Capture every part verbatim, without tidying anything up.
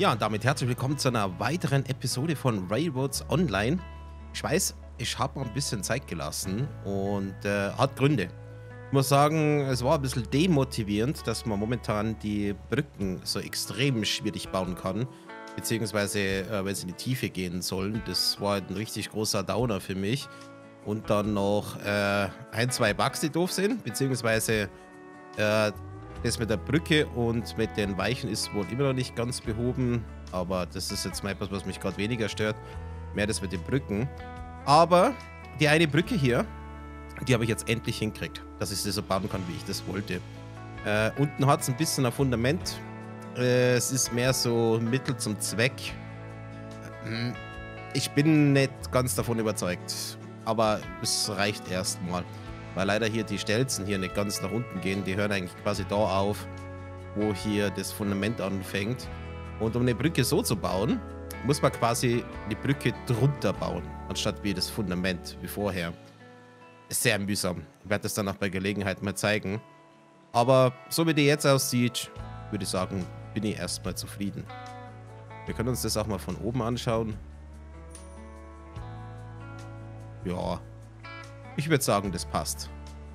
Ja, und damit herzlich willkommen zu einer weiteren Episode von Railroads Online. Ich weiß, ich habe mal ein bisschen Zeit gelassen und äh, hat Gründe. Ich muss sagen, es war ein bisschen demotivierend, dass man momentan die Brücken so extrem schwierig bauen kann. Beziehungsweise, äh, wenn sie in die Tiefe gehen sollen. Das war ein richtig großer Downer für mich. Und dann noch äh, ein, zwei Bugs, die doof sind. Beziehungsweise äh, das mit der Brücke und mit den Weichen ist wohl immer noch nicht ganz behoben. Aber das ist jetzt mal etwas, was mich gerade weniger stört. Mehr das mit den Brücken. Aber die eine Brücke hier, die habe ich jetzt endlich hingekriegt, dass ich sie so bauen kann, wie ich das wollte. Äh, unten hat es ein bisschen ein Fundament. Äh, es ist mehr so Mittel zum Zweck. Äh, ich bin nicht ganz davon überzeugt. Aber es reicht erstmal. Weil leider hier die Stelzen hier nicht ganz nach unten gehen. Die hören eigentlich quasi da auf, wo hier das Fundament anfängt. Und um eine Brücke so zu bauen, muss man quasi eine Brücke drunter bauen, anstatt wie das Fundament, wie vorher. Ist sehr mühsam. Ich werde das dann auch bei Gelegenheit mal zeigen. Aber so wie die jetzt aussieht, würde ich sagen, bin ich erstmal zufrieden. Wir können uns das auch mal von oben anschauen. Ja, ich würde sagen, das passt.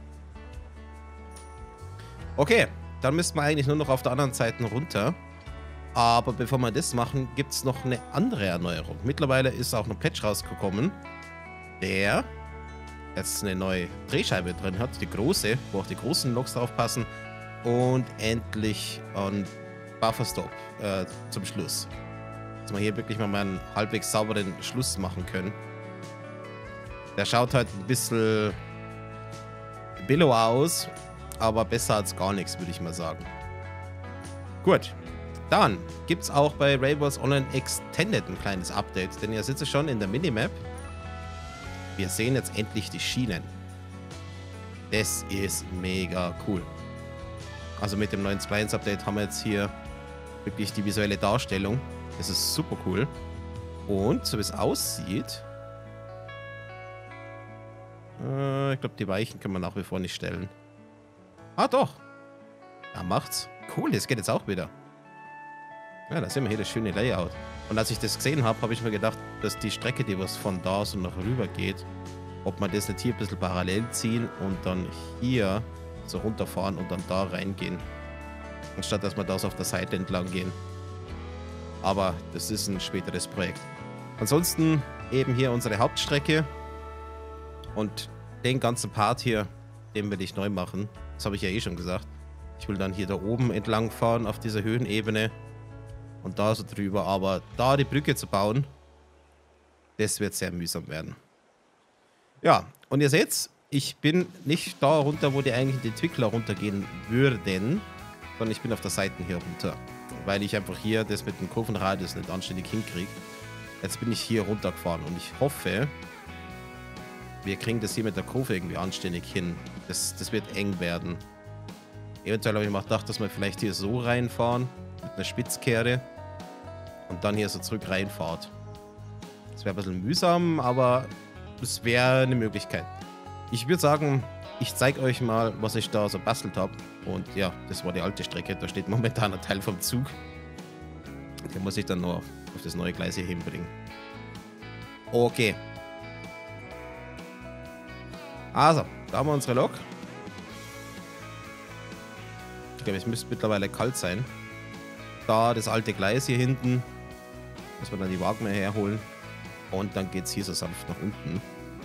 Okay, dann müssten wir eigentlich nur noch auf der anderen Seite runter. Aber bevor wir das machen, gibt es noch eine andere Erneuerung. Mittlerweile ist auch ein Patch rausgekommen, der jetzt eine neue Drehscheibe drin hat, die große, wo auch die großen Loks drauf passen. Und endlich ein Bufferstop äh, zum Schluss. Dass wir hier wirklich mal einen halbwegs sauberen Schluss machen können. Der schaut halt ein bisschen billow aus, aber besser als gar nichts, würde ich mal sagen. Gut, dann gibt es auch bei Railroads Online Extended ein kleines Update, denn ihr sitzt schon in der Minimap. Wir sehen jetzt endlich die Schienen. Das ist mega cool. Also mit dem neuen zwei Punkt eins Update haben wir jetzt hier wirklich die visuelle Darstellung. Das ist super cool. Und so wie es aussieht... Äh, ich glaube, die Weichen kann man nach wie vor nicht stellen. Ah, doch. Ja, macht's. Cool, das geht jetzt auch wieder. Ja, da sehen wir hier das schöne Layout. Und als ich das gesehen habe, habe ich mir gedacht, dass die Strecke, die was von da so nach rüber geht, ob man das nicht hier ein bisschen parallel ziehen und dann hier so runterfahren und dann da reingehen. Anstatt dass wir da so auf der Seite entlang gehen. Aber das ist ein späteres Projekt. Ansonsten eben hier unsere Hauptstrecke. Und den ganzen Part hier, den will ich neu machen. Das habe ich ja eh schon gesagt. Ich will dann hier da oben entlang fahren auf dieser Höhenebene. Und da so drüber. Aber da die Brücke zu bauen, das wird sehr mühsam werden. Ja, und ihr seht, ich bin nicht da runter, wo die eigentlich die Entwickler runtergehen würden. Sondern ich bin auf der Seite hier runter. Weil ich einfach hier das mit dem Kurvenradius nicht anständig hinkriege. Jetzt bin ich hier runtergefahren und ich hoffe... Wir kriegen das hier mit der Kurve irgendwie anständig hin. Das, das wird eng werden. Eventuell habe ich mal gedacht, dass wir vielleicht hier so reinfahren. Mit einer Spitzkehre. Und dann hier so zurück reinfahrt. Das wäre ein bisschen mühsam, aber das wäre eine Möglichkeit. Ich würde sagen, ich zeige euch mal, was ich da so bastelt habe. Und ja, das war die alte Strecke. Da steht momentan ein Teil vom Zug. Den muss ich dann noch auf das neue Gleis hier hinbringen. Okay. Also, da haben wir unsere Lok. Ich glaube, es müsste mittlerweile kalt sein. Da das alte Gleis hier hinten. Müssen wir dann die Wagen mehr herholen. Und dann geht es hier so sanft nach unten.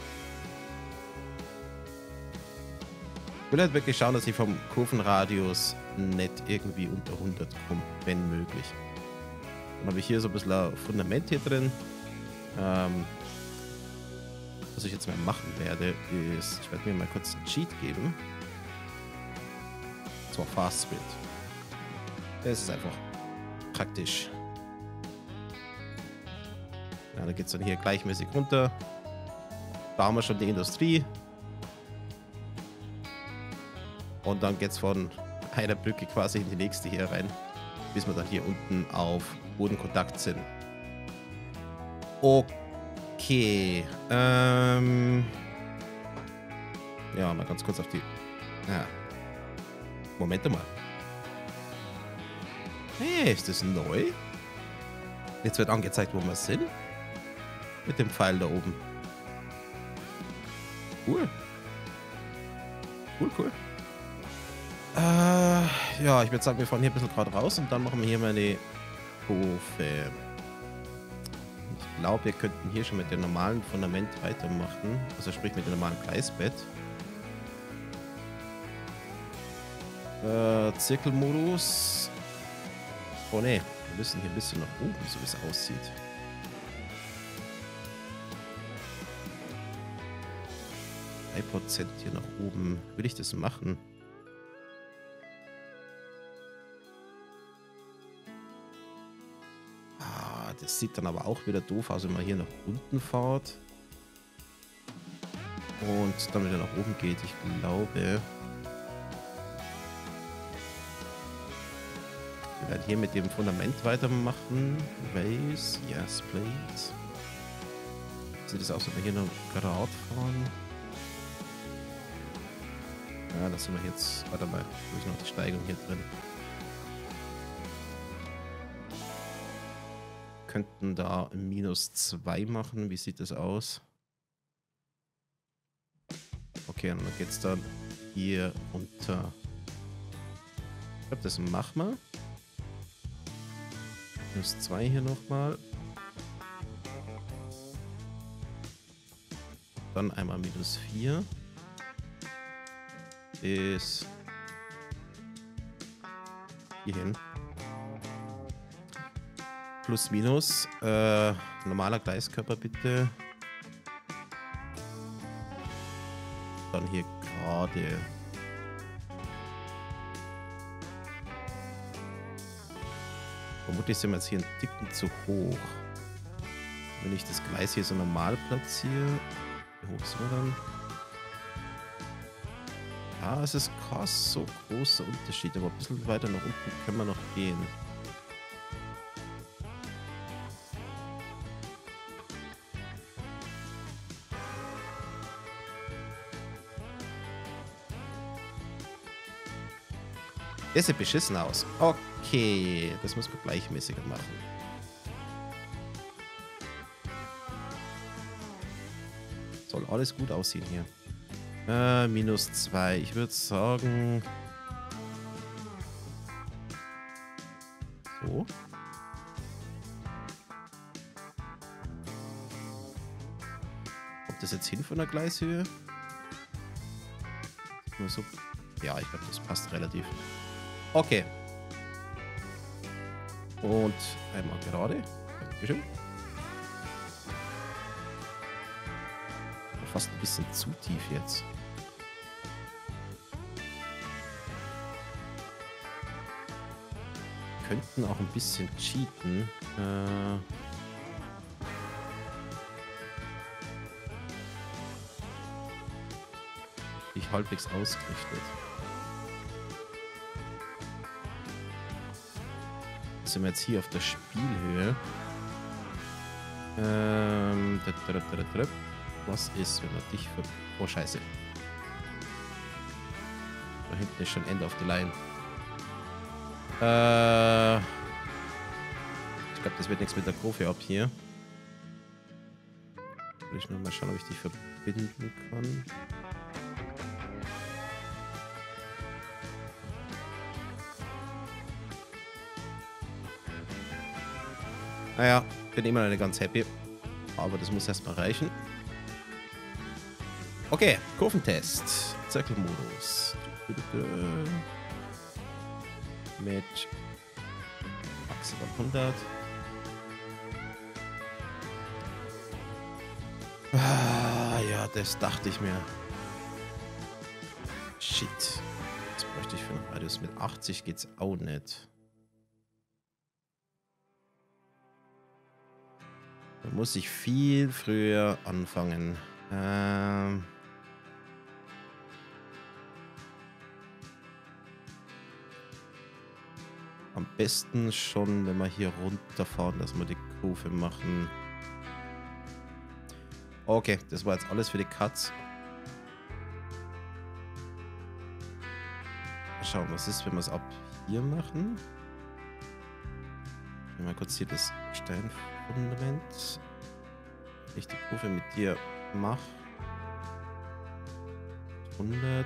Ich will halt wirklich schauen, dass ich vom Kurvenradius nicht irgendwie unter hundert komme, wenn möglich. Dann habe ich hier so ein bisschen ein Fundament hier drin. Ähm... Was ich jetzt mal machen werde, ist, ich werde mir mal kurz einen Cheat geben. Und zwar Fast Split. Das ist einfach praktisch. Ja, da geht es dann hier gleichmäßig runter. Da haben wir schon die Industrie. Und dann geht es von einer Brücke quasi in die nächste hier rein, bis wir dann hier unten auf Bodenkontakt sind. Okay. Okay, ähm... ja, mal ganz kurz auf die... Ja. Moment mal. Hey, ist das neu? Jetzt wird angezeigt, wo wir sind. Mit dem Pfeil da oben. Cool. Cool, cool. Äh, ja, ich würde sagen, wir fahren hier ein bisschen gerade raus und dann machen wir hier mal die Kurve. Ich glaube, wir könnten hier schon mit dem normalen Fundament weitermachen. Also sprich mit dem normalen Gleisbett. Äh, Zirkelmodus. Oh ne, wir müssen hier ein bisschen nach oben, so wie es aussieht. drei Prozent hier nach oben. Will ich das machen? Ah, das sieht dann aber auch wieder doof aus, wenn man hier nach unten fährt. Und dann wieder nach oben geht. Ich glaube... Wir werden hier mit dem Fundament weitermachen. Base, yes, please. Sieht es aus, wenn wir hier noch gerade fahren? Ja, das sind wir jetzt. Warte mal, wo ist noch die Steigung hier drin? Könnten da minus zwei machen. Wie sieht das aus? Okay, und dann geht es dann hier runter. Ich glaube, das machen wir. Minus zwei hier nochmal. Dann einmal minus vier. Bis hierhin. Plus minus. Äh, normaler Gleiskörper bitte. Dann hier gerade. Vermutlich sind wir jetzt hier einen Ticken zu hoch. Wenn ich das Gleis hier so normal platziere. Wie hoch sind wir dann? Ah, es ist krass, so großer Unterschied. Aber ein bisschen weiter nach unten können wir noch gehen. Das sieht beschissen aus. Okay, das muss man gleichmäßiger machen. Soll alles gut aussehen hier. Äh, minus zwei. Ich würde sagen... So. Kommt das jetzt hin von der Gleishöhe? Nur so. Ja, ich glaube, das passt relativ. Okay. Und einmal gerade. Dankeschön. Fast ein bisschen zu tief jetzt. Könnten auch ein bisschen cheaten. Äh ich halbwegs ausgerichtet. Sind wir jetzt hier auf der Spielhöhe. Ähm, was ist, wenn man dich für... Oh, scheiße. Da hinten ist schon End of the Line. Äh, ich glaube, das wird nichts mit der Kurve ab hier. Will ich nur mal schauen, ob ich dich verbinden kann. Naja, bin immer noch nicht ganz happy. Aber das muss erstmal reichen. Okay, Kurventest. Zirkelmodus. Mit Achse hundert. Ah, ja, das dachte ich mir. Shit. Was bräuchte ich für einen Radius? Mit achtzig geht's auch nicht. Da muss ich viel früher anfangen. Ähm... Am besten schon, wenn wir hier runterfahren, dass wir die Kurve machen. Okay, das war jetzt alles für die Cuts. Mal schauen, was ist, wenn wir es ab hier machen. Mal kurz hier das Steinfundament. Wenn ich die Kurve mit dir mache. hundert.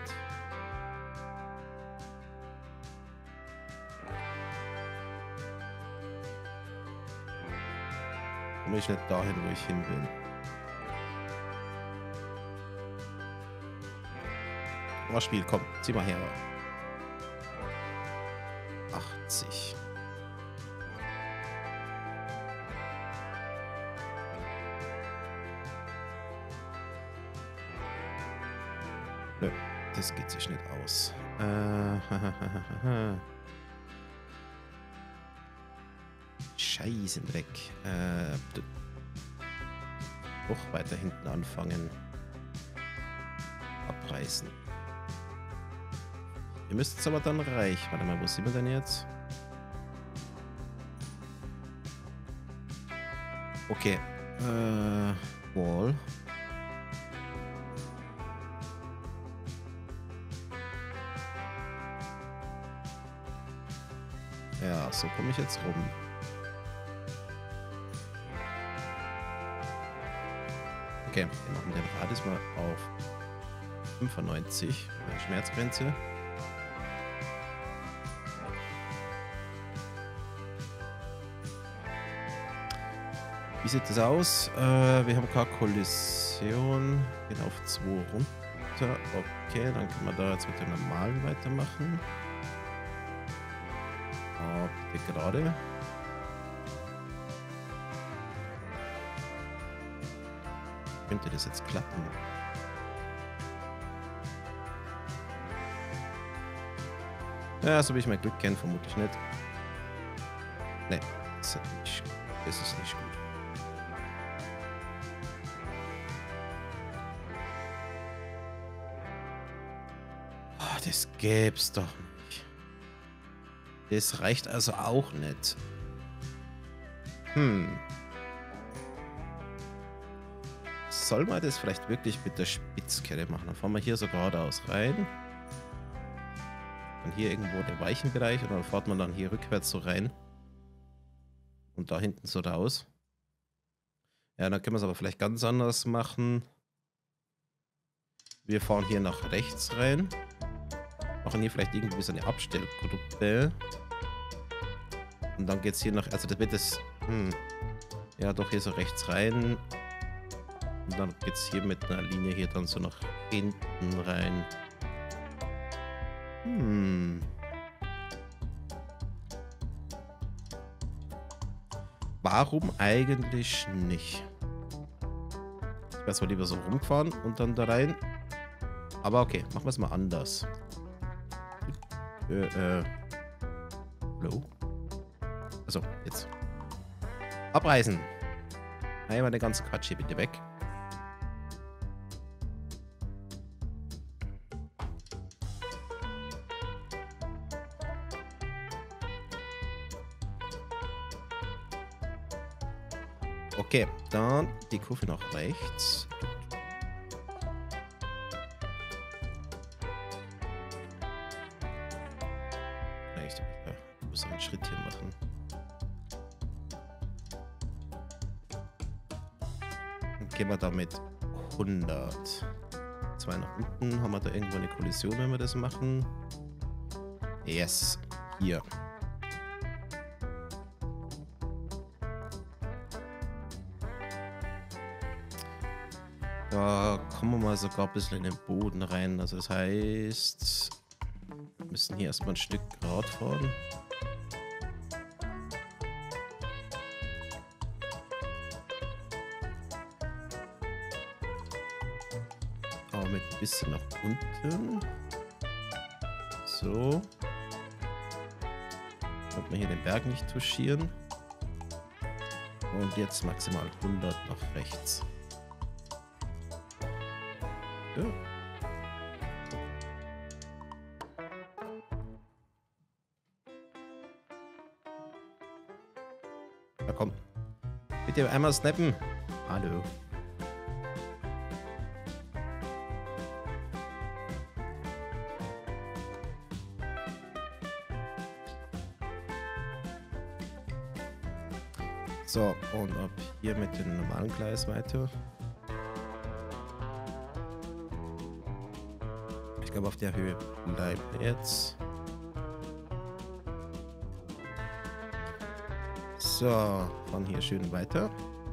Komme ich nicht dahin, wo ich hin will. Oh, Spiel, komm, zieh mal her. achtzig. Nö, das geht sich nicht aus. Äh, Scheiße, Dreck. Äh, doch weiter hinten anfangen. Abreißen. Ihr müsst es aber dann reich. Warte mal, wo sind wir denn jetzt? Okay. Äh, Wall. Ja, so komme ich jetzt rum. Okay, wir machen den Radius mal auf fünfundneunzig. Schmerzgrenze. Wie sieht das aus? Äh, wir haben keine Kollision. Gehen auf zwei runter. Okay, dann können wir da jetzt mit dem normalen weitermachen. Oh, bitte gerade. Könnte das jetzt klappen? Ja, so wie ich mein Glück kenne, vermutlich nicht. Ne, das, das ist nicht gut. Oh, das gäb's doch nicht. Das reicht also auch nicht. Hm. Soll man das vielleicht wirklich mit der Spitzkette machen? Dann fahren wir hier so geradeaus rein. Dann hier irgendwo den weichen Bereich und dann fährt man dann hier rückwärts so rein. Und da hinten so raus. Ja, dann können wir es aber vielleicht ganz anders machen. Wir fahren hier nach rechts rein. Machen hier vielleicht irgendwie so eine Abstellgruppe. Und dann geht es hier nach, also das wird es, hm, ja doch hier so rechts rein. Und dann geht es hier mit einer Linie hier dann so nach hinten rein. Hm. Warum eigentlich nicht? Ich werde zwar lieber so rumfahren und dann da rein. Aber okay, machen wir es mal anders. Äh, äh. Hallo? Achso, jetzt. Abreißen. Einmal den ganzen Quatsch hier bitte weg. Okay, dann die Kurve nach rechts. Ich muss einen Schritt hier machen. Dann gehen wir damit hundert. Zwei nach unten. Haben wir da irgendwo eine Kollision, wenn wir das machen? Yes. Hier. Da kommen wir mal sogar ein bisschen in den Boden rein. Also das heißt, wir müssen hier erstmal ein Stück gerade fahren. Aber mit ein bisschen nach unten. So. Damit wir hier den Berg nicht touchieren. Und jetzt maximal hundert nach rechts. Ja. Na komm. Bitte einmal snappen. Hallo. So, und ab hier mit dem normalen Gleis weiter. Ich glaube, auf der Höhe bleibt jetzt. So, von hier schön weiter.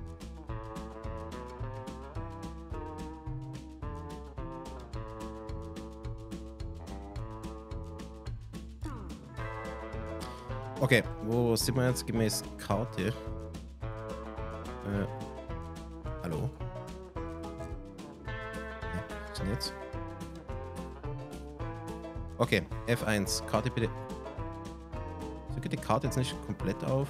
Okay, wo sind wir jetzt gemäß Karte? Äh, hallo? Was denn jetzt? Okay, F eins, Karte bitte. So geht die Karte jetzt nicht komplett auf.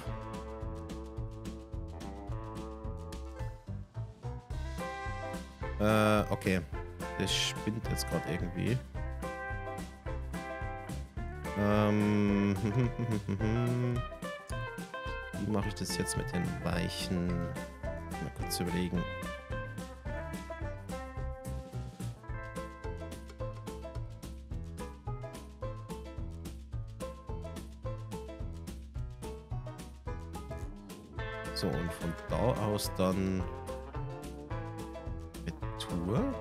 Äh, okay. Das spinnt jetzt gerade irgendwie. Ähm, wie mache ich das jetzt mit den Weichen? Mal kurz überlegen. So, und von da aus dann Retour.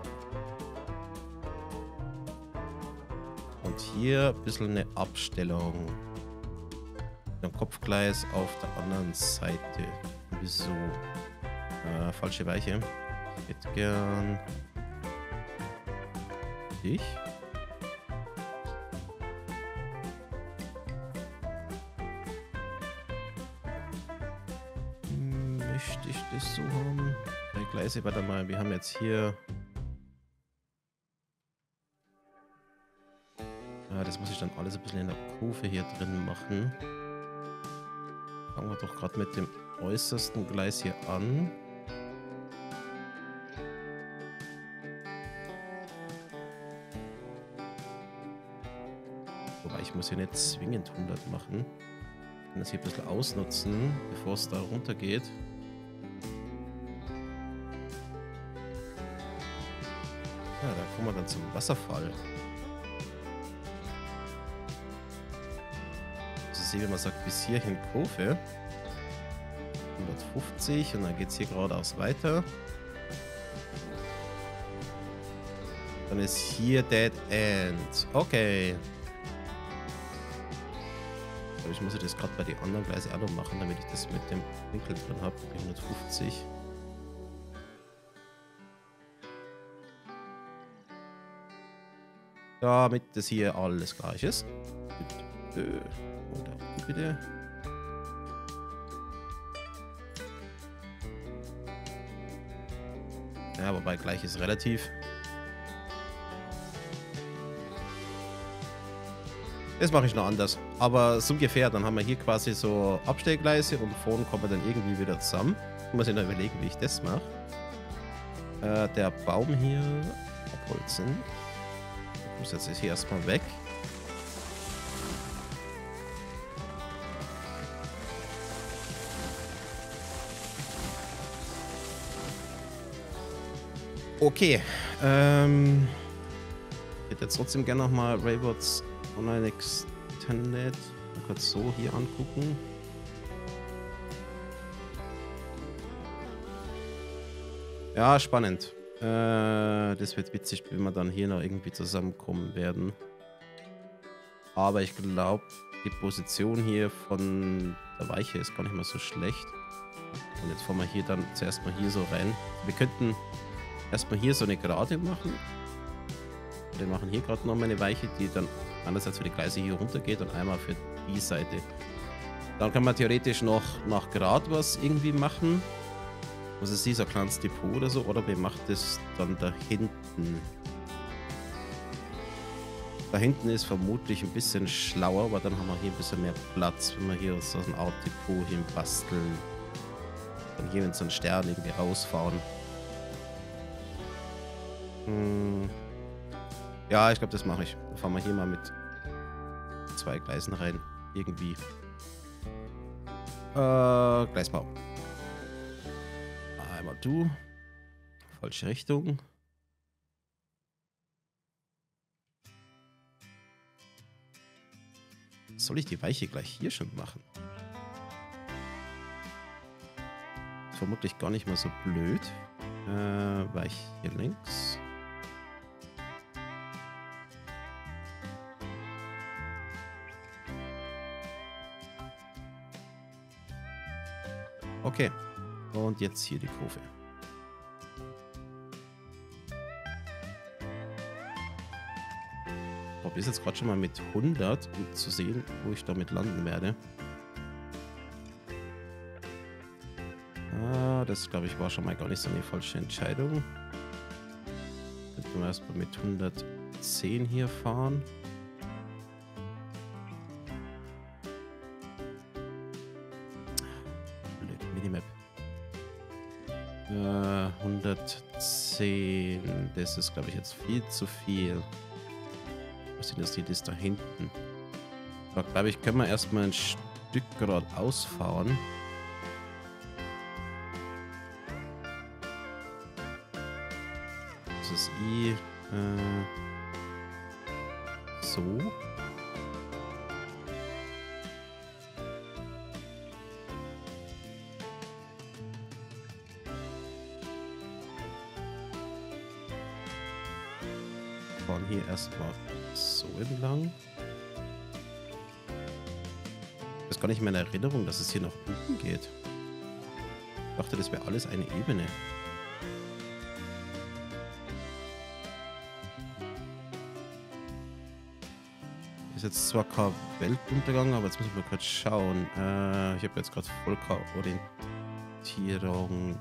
Und hier ein bisschen eine Abstellung. Ein Kopfgleis auf der anderen Seite. Wieso? Äh, falsche Weiche. Ich hätte gern dich. Hm, möchte ich das so haben? Drei Gleise, warte mal. Wir haben jetzt hier... Ja, das muss ich dann alles ein bisschen in der Kurve hier drin machen. Fangen wir doch gerade mit dem äußersten Gleis hier an. Wobei, ich muss hier nicht zwingend hundert machen. Ich kann das hier ein bisschen ausnutzen, bevor es da runter geht. Ja, da kommen wir dann zum Wasserfall. Wie man sagt, bis hierhin Kurve. hundertfünfzig und dann geht es hier geradeaus weiter. Dann ist hier Dead End. Okay. Aber ich muss das gerade bei den anderen Gleisen auch noch machen, damit ich das mit dem Winkel drin habe. hundertfünfzig. Damit das hier alles gleich ist. Oder bitte. Ja, wobei gleich ist relativ. Das mache ich noch anders. Aber so ungefähr, dann haben wir hier quasi so Abstellgleise und vorne kommen wir dann irgendwie wieder zusammen. Ich muss mir noch überlegen, wie ich das mache. Äh, der Baum hier abholzen. Ich muss jetzt hier erstmal weg. Okay, ähm, ich hätte jetzt trotzdem gerne nochmal Raybots Online Extended mal kurz so hier angucken. Ja, spannend. Äh, das wird witzig, wenn wir dann hier noch irgendwie zusammenkommen werden. Aber ich glaube, die Position hier von der Weiche ist gar nicht mehr so schlecht. Und jetzt fahren wir hier dann zuerst mal hier so rein. Wir könnten erstmal hier so eine Gerade machen. Wir machen hier gerade noch mal eine Weiche, die dann einerseits für die Gleise hier runter geht und einmal für die Seite. Dann kann man theoretisch noch nach Grad was irgendwie machen. Was ist dieser kleines Depot oder so? Oder wir machen das dann da hinten. Da hinten ist vermutlich ein bisschen schlauer, aber dann haben wir hier ein bisschen mehr Platz, wenn wir hier so ein Art Depot hin basteln. Dann hier mit so einem Stern irgendwie rausfahren. Hm. Ja, ich glaube, das mache ich. Dann fahren wir hier mal mit zwei Gleisen rein. Irgendwie. Äh, Gleisbau. Einmal du. Falsche Richtung. Soll ich die Weiche gleich hier schon machen? Vermutlich gar nicht mal so blöd. Äh, war ich hier links? Okay. Und jetzt hier die Kurve. Ich probiere jetzt gerade schon mal mit hundert, um zu sehen, wo ich damit landen werde. Ah, das glaube ich war schon mal gar nicht so eine falsche Entscheidung. Könnten wir erstmal mit hundertzehn hier fahren. Blöd, Minimap. Äh, hundertzehn. Das ist, glaube ich, jetzt viel zu viel. Was sind das? Die ist da hinten. Da glaube ich, können wir erstmal ein Stück geradeaus fahren. Das ist I. Äh, so. Fahren hier erstmal so entlang. Ich weiß gar nicht mehr in Erinnerung, dass es hier nach unten geht. Ich dachte, das wäre alles eine Ebene. Ist jetzt zwar kein Weltuntergang, aber jetzt muss ich mal kurz schauen. Äh, ich habe jetzt gerade voll keine Orientierung.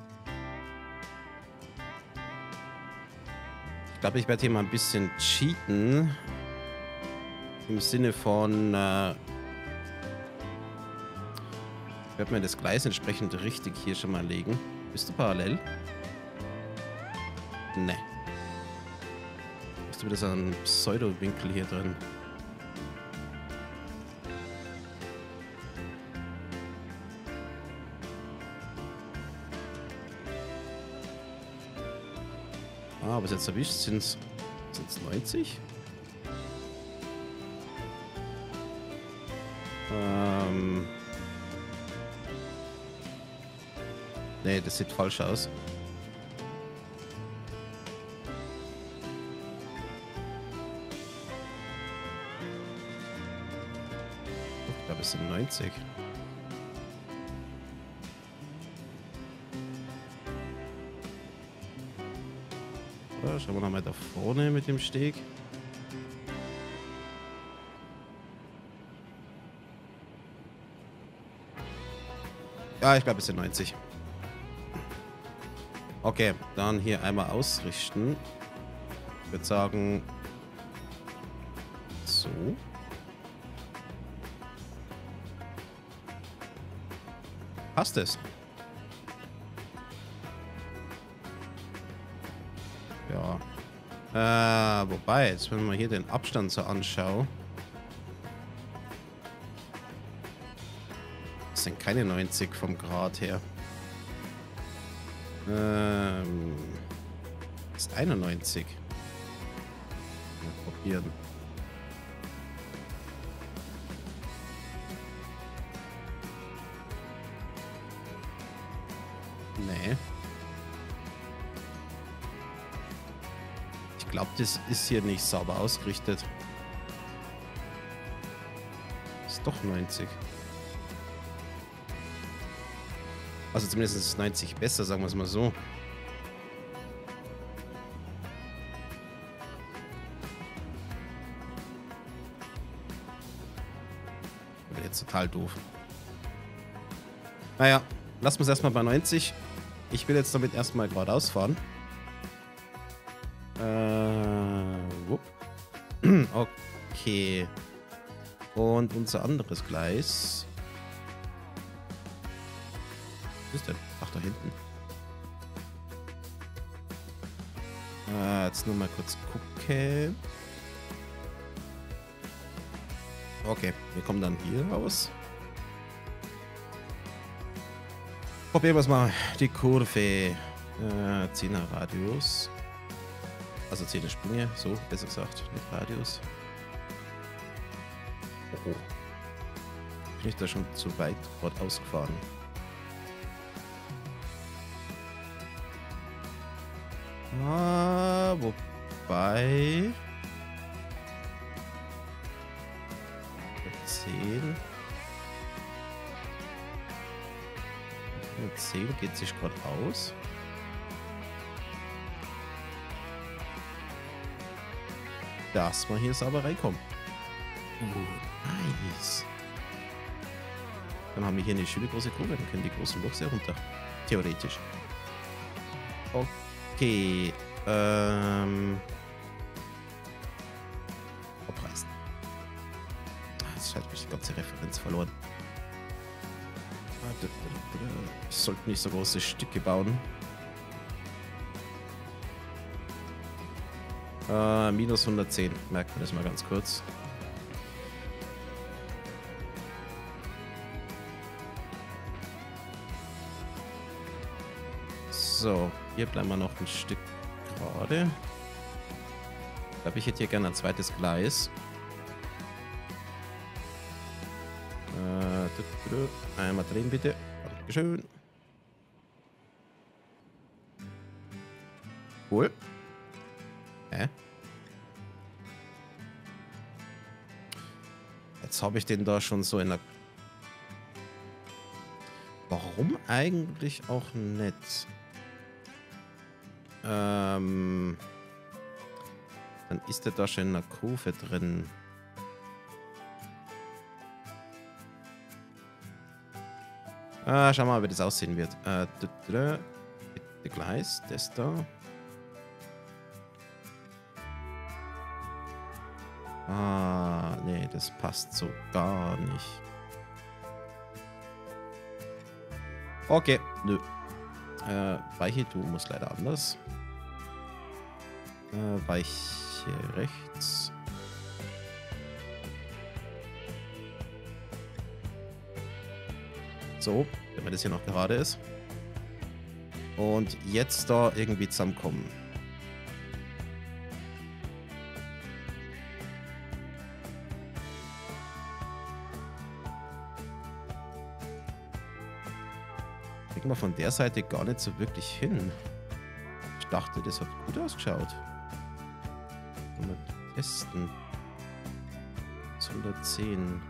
Ich glaube, ich werde hier mal ein bisschen cheaten. Im Sinne von, äh, ich werde mir das Gleis entsprechend richtig hier schon mal legen. Bist du parallel? Ne. Hast du wieder so einen Pseudo-Winkel hier drin? Ah, aber jetzt erwischt sind es neunzig? Ähm. Nee, das sieht falsch aus. Ich glaube, es sind neunzig. Ja, schauen wir noch mal da vorne mit dem Steg. Ja, ich glaube, es sind neunzig. Okay, dann hier einmal ausrichten. Ich würde sagen, so. Passt es? Ja. Äh, wobei, jetzt wenn man hier den Abstand so anschauen. Das sind keine neunzig vom Grad her. Ähm, das ist einundneunzig. Mal probieren. Nee. Ich glaube, das ist hier nicht sauber ausgerichtet. Ist doch neunzig. Also zumindest ist neunzig besser, sagen wir es mal so. Wäre jetzt total doof. Naja, lassen wir es erstmal bei neunzig. Ich will jetzt damit erstmal geradeaus fahren. Äh, wupp. Okay. Und unser anderes Gleis. Was ist denn? Ach, da hinten. Äh, jetzt nur mal kurz gucken. Okay, wir kommen dann hier raus. Probieren wir es mal. Die Kurve. Äh, zehner Radius. Also zehner Sprünge, so besser gesagt, nicht Radius. Oh, oh. Bin ich da schon zu weit gerade ausgefahren? Ah, wobei... zehn. zehn geht sich gerade aus. Dass wir hier sauber reinkommen. Uh, nice. Dann haben wir hier eine schöne große Kurve. Dann können die großen Loks herunter. Theoretisch. Okay. Ähm. Abreißen. Das hat mich die ganze Referenz verloren. Ich sollte nicht so große Stücke bauen. Äh, minus hundertzehn. Merkt man das mal ganz kurz. So, hier bleiben wir noch ein Stück gerade. Ich glaube, ich hätte hier gerne ein zweites Gleis. Äh, einmal drehen bitte. Dankeschön. Cool. Hä? Jetzt habe ich den da schon so in der... Warum eigentlich auch nicht? Ähm... Dann ist der da schon in der Kurve drin. Ah, schauen wir mal, wie das aussehen wird. Äh, bitte Gleis, das da. Ah, nee, das passt so gar nicht. Okay, nö. Äh, Weiche, du musst leider anders. Äh, Weiche rechts. So, damit das hier noch gerade ist. Und jetzt da irgendwie zusammenkommen. Kriegen wir von der Seite gar nicht so wirklich hin. Ich dachte, das hat gut ausgeschaut. Mal testen. hundertzehn.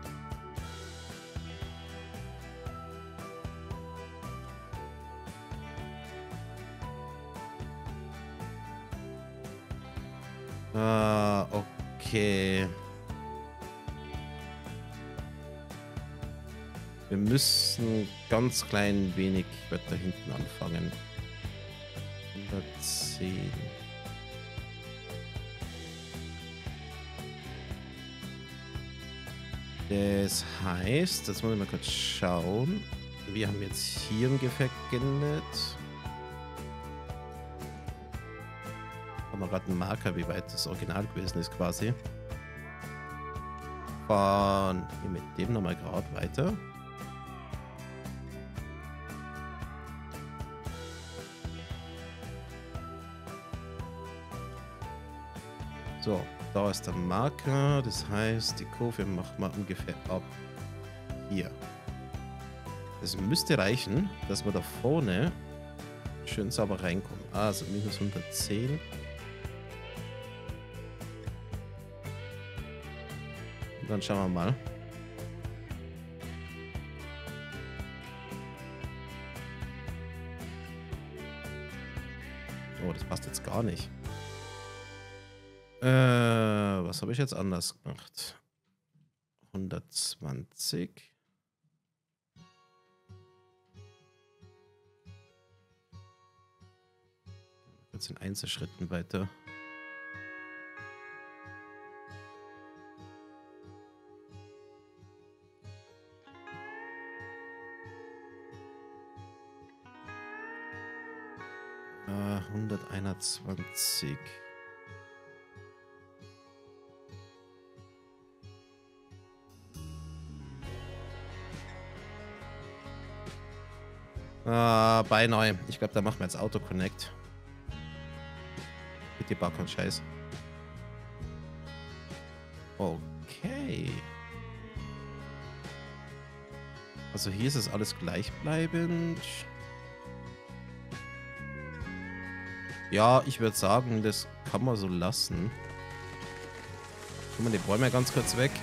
Ah, okay. Wir müssen ganz klein wenig weiter hinten anfangen. hundertzehn. Das heißt, jetzt muss ich mal kurz schauen. Wir haben jetzt hier ungefähr geendet. Haben wir gerade einen Marker, wie weit das Original gewesen ist quasi. Fahren hier mit dem nochmal gerade weiter. So, da ist der Marker. Das heißt, die Kurve macht man ungefähr ab hier. Das müsste reichen, dass wir da vorne schön sauber reinkommen. Also minus hundertzehn. Und dann schauen wir mal. Oh, das passt jetzt gar nicht. Äh, was habe ich jetzt anders gemacht? hundertzwanzig. Jetzt in Einzelschritten weiter. Äh, hunderteinundzwanzig. Ah, beinahe. Ich glaube, da machen wir jetzt Autoconnect. Bitte bau keinen Scheiß. Okay. Also hier ist es alles gleichbleibend. Ja, ich würde sagen, das kann man so lassen. Tun wir die Bäume ganz kurz weg.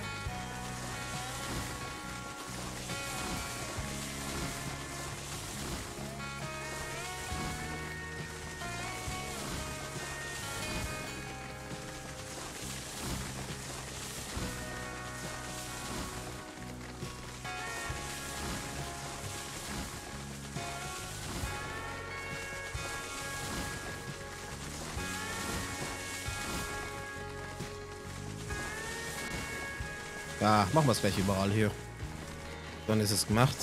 Ja, machen wir es gleich überall hier. Dann ist es gemacht.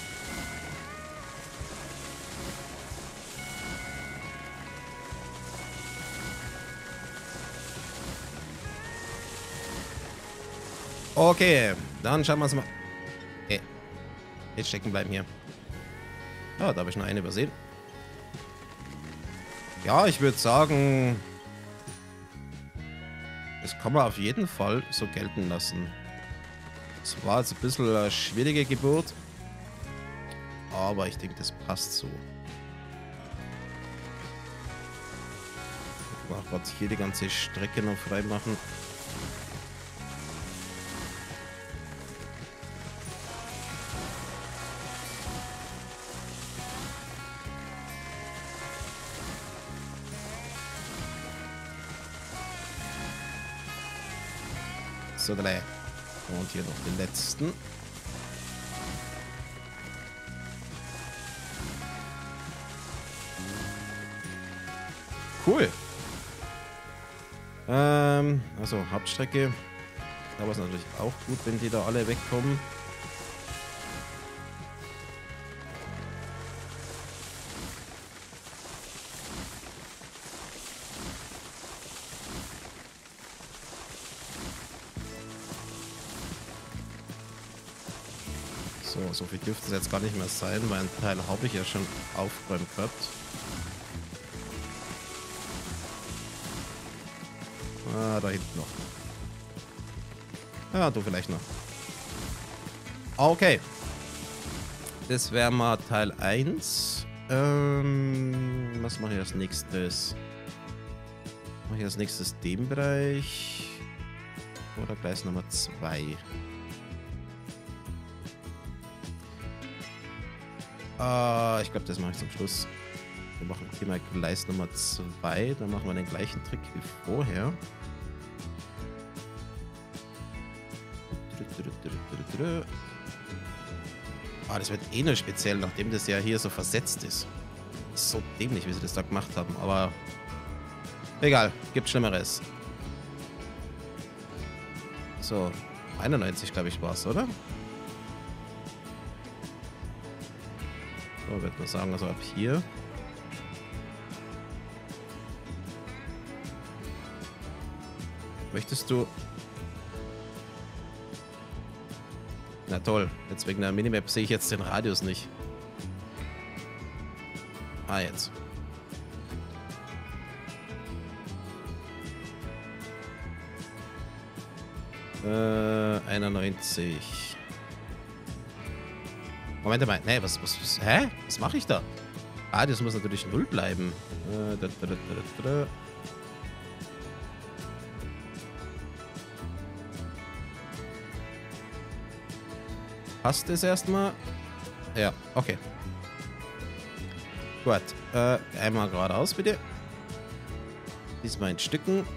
Okay, dann schauen wir uns mal. Okay. Jetzt stecken bleiben hier. Ja, da habe ich noch eine übersehen. Ja, ich würde sagen, das kann man auf jeden Fall so gelten lassen. Es war jetzt ein bisschen eine schwierige Geburt, aber ich denke, das passt so. Ich mache gerade hier die ganze Strecke noch frei machen. So, drei. Und hier noch den letzten. Cool. Ähm, also Hauptstrecke. Aber es ist natürlich auch gut, wenn die da alle wegkommen. So, so viel dürfte es jetzt gar nicht mehr sein, weil ein Teil habe ich ja schon aufgeräumt gehabt. Ah, da hinten noch. Ja, du vielleicht noch. Okay. Das wäre mal Teil eins. Ähm, was mache ich als nächstes? Mache ich als nächstes den Bereich? Oder Gleis Nummer zwei? Uh, ich glaube, das mache ich zum Schluss. Wir machen hier mal Gleis Nummer zwei. Dann machen wir den gleichen Trick wie vorher. Ah, das wird eh nur speziell, nachdem das ja hier so versetzt ist. So dämlich, wie sie das da gemacht haben. Aber egal, gibt Schlimmeres. So, einundneunzig glaube ich war es, oder? So, würde man sagen, also ab hier. Möchtest du... Na toll, jetzt wegen der Minimap sehe ich jetzt den Radius nicht. Ah, jetzt. Äh, einundneunzig. Moment mal, nee, was, was, was, hä? Was mache ich da? Ah, das muss natürlich null bleiben. Äh, da, da, da, da, da. Passt es erstmal? Ja, okay. Gut, äh, einmal geradeaus bitte. Diesmal in Stücken.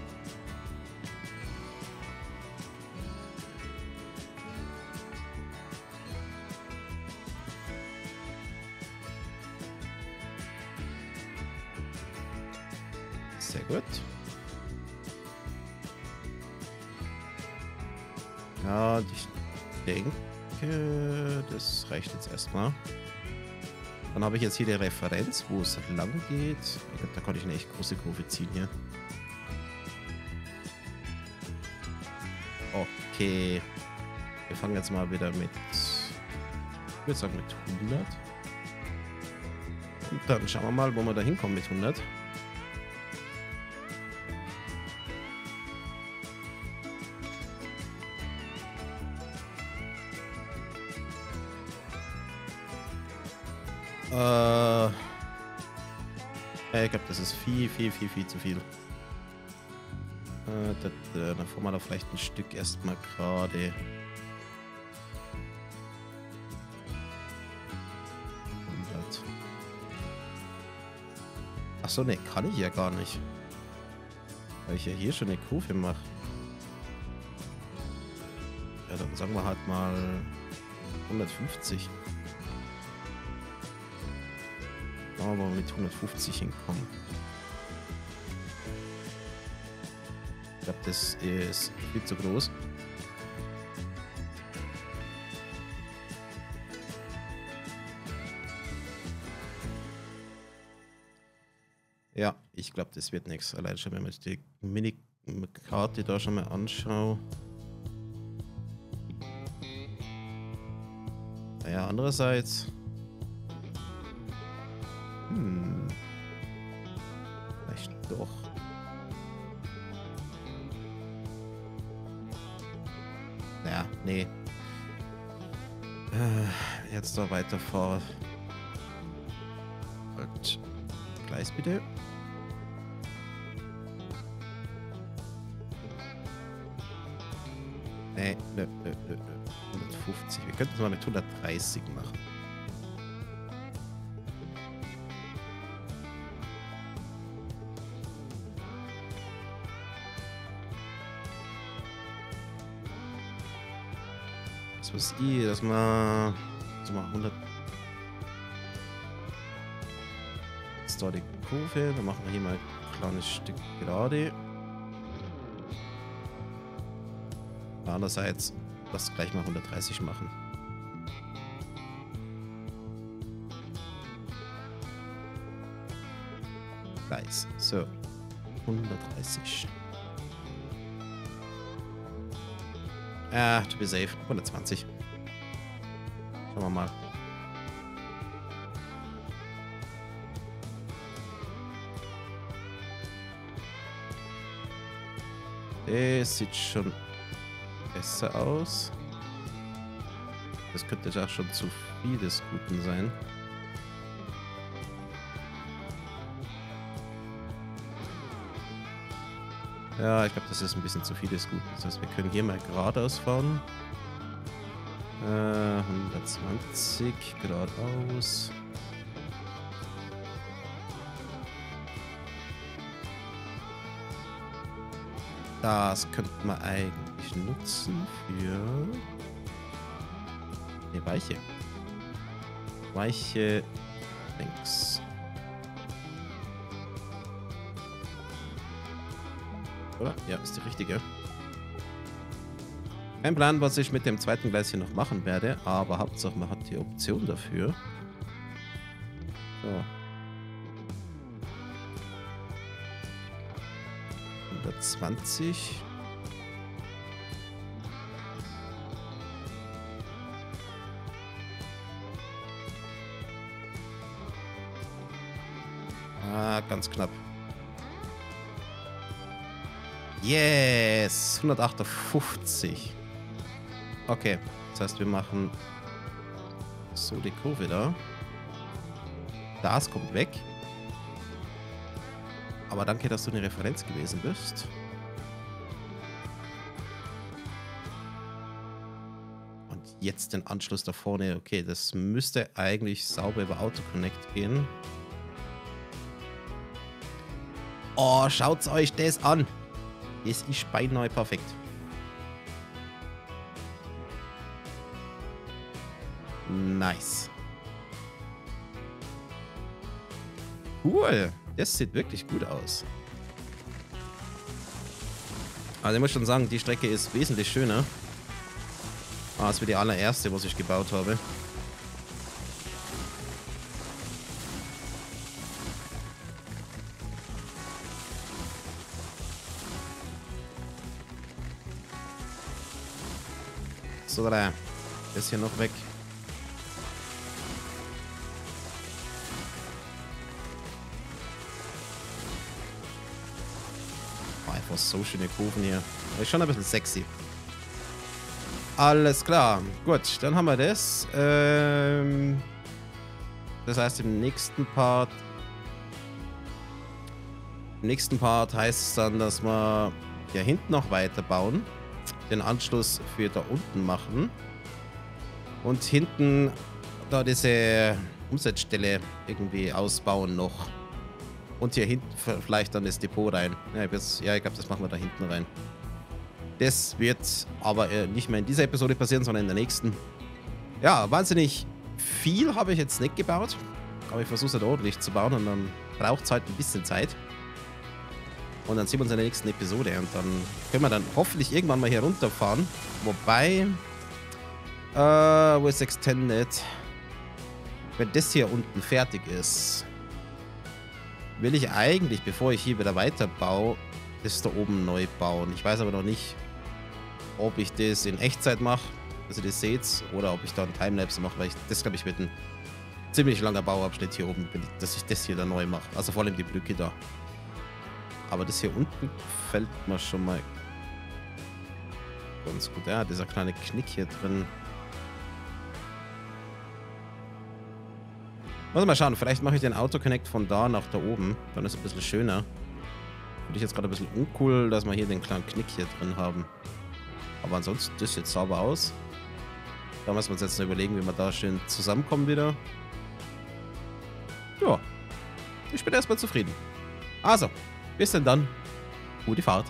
Sehr gut. Ja, ich denke, das reicht jetzt erstmal. Dann habe ich jetzt hier die Referenz, wo es lang geht. Ich glaube, da kann ich eine echt große Kurve ziehen hier. Okay. Wir fangen jetzt mal wieder mit, ich würde sagen mit hundert. Und dann schauen wir mal, wo wir da hinkommen mit hundert. Äh, Äh, ich glaube, das ist viel, viel, viel, viel zu viel. Äh, das, äh, dann fahren wir da vielleicht ein Stück erstmal gerade. hundert. Achso, ne, kann ich ja gar nicht. Weil ich ja hier schon eine Kurve mache. Ja, dann sagen wir halt mal hundertfünfzig. Schauen wir mal, mit hundertfünfzig hinkommen. Ich glaube, das ist viel zu groß. Ja, ich glaube, das wird nichts. Allein schon, wenn man die Mini-Karte da schon mal anschaue. Naja, andererseits... Hm. Vielleicht doch. Naja, nee. Äh, jetzt da weiterfahren. Halt. Gleis bitte. Nee, nö, nö, nö, nö. hundertfünfzig. Wir könnten es mal mit hundertdreißig machen. Das was ich, dass man so mal hundert. Jetzt da die Kurve, dann machen wir hier mal ein kleines Stück gerade. Andererseits, lass gleich mal hundertdreißig machen. Gleis. So. hundertdreißig. Ah, to be safe. hundertzwanzig. Schauen wir mal. Das sieht schon besser aus. Das könnte jetzt auch schon zu viel des Guten sein. Ja, ich glaube, das ist ein bisschen zu viel des Guten. Das heißt, wir können hier mal geradeaus fahren. Äh, hundertzwanzig geradeaus. Das könnte man eigentlich nutzen für eine Weiche. Weiche links. Oder? Ja, ist die richtige. Kein Plan, was ich mit dem zweiten Gleis hier noch machen werde, aber Hauptsache man hat die Option dafür. So. hundertzwanzig. Ah, ganz knapp. Yes! hundertachtundfünfzig. Okay, das heißt, wir machen so die Kurve da. Das kommt weg. Aber danke, dass du eine Referenz gewesen bist. Und jetzt den Anschluss da vorne. Okay, das müsste eigentlich sauber über AutoConnect gehen. Oh, schaut euch das an. Das ist beinahe perfekt. Nice. Cool. Das sieht wirklich gut aus. Also ich muss schon sagen, die Strecke ist wesentlich schöner als wie die allererste, was ich gebaut habe. So, da. Das hier noch weg. Oh, einfach so schöne Kurven hier. Ist schon ein bisschen sexy. Alles klar. Gut, dann haben wir das. Ähm, das heißt, im nächsten Part Im nächsten Part heißt es dann, dass wir hier hinten noch weiterbauen, den Anschluss für da unten machen und hinten da diese Umsetzstelle irgendwie ausbauen noch. Und hier hinten vielleicht dann das Depot rein. Ja, ich, ja, ich glaube, das machen wir da hinten rein. Das wird aber nicht mehr in dieser Episode passieren, sondern in der nächsten. Ja, wahnsinnig viel habe ich jetzt nicht gebaut. Aber ich versuche es halt ordentlich zu bauen und dann braucht es halt ein bisschen Zeit. Und dann sehen wir uns in der nächsten Episode. Und dann können wir dann hoffentlich irgendwann mal hier runterfahren. Wobei, äh, wo ist Extended? Wenn das hier unten fertig ist, will ich eigentlich, bevor ich hier wieder weiterbaue, das da oben neu bauen. Ich weiß aber noch nicht, ob ich das in Echtzeit mache, dass ihr das seht, oder ob ich da einen Timelapse mache, weil ich, das, glaube ich, wird ein ziemlich langer Bauabschnitt hier oben, dass ich das hier dann neu mache. Also vor allem die Brücke da. Aber das hier unten fällt mir schon mal ganz gut. Ja, dieser kleine Knick hier drin. Muss mal schauen, vielleicht mache ich den Autoconnect von da nach da oben. Dann ist es ein bisschen schöner. Finde ich jetzt gerade ein bisschen uncool, dass wir hier den kleinen Knick hier drin haben. Aber ansonsten, das sieht sauber aus. Da müssen wir uns jetzt noch überlegen, wie wir da schön zusammenkommen wieder. Ja, ich bin erstmal zufrieden. Also, bis denn dann. Gute Fahrt.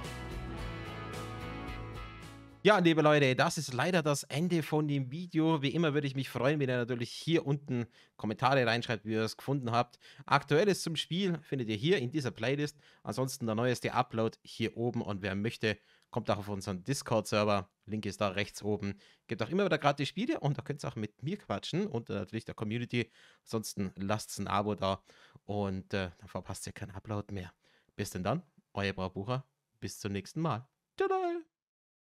Ja, liebe Leute, das ist leider das Ende von dem Video. Wie immer würde ich mich freuen, wenn ihr natürlich hier unten Kommentare reinschreibt, wie ihr es gefunden habt. Aktuelles zum Spiel findet ihr hier in dieser Playlist. Ansonsten der neueste Upload hier oben. Und wer möchte, kommt auch auf unseren Discord-Server. Link ist da rechts oben. Gibt auch immer wieder gratis Spiele und da könnt ihr auch mit mir quatschen und äh, natürlich der Community. Ansonsten lasst ein Abo da und äh, dann verpasst ihr keinen Upload mehr. Bis denn dann, euer Braubucher. Bis zum nächsten Mal. Tada!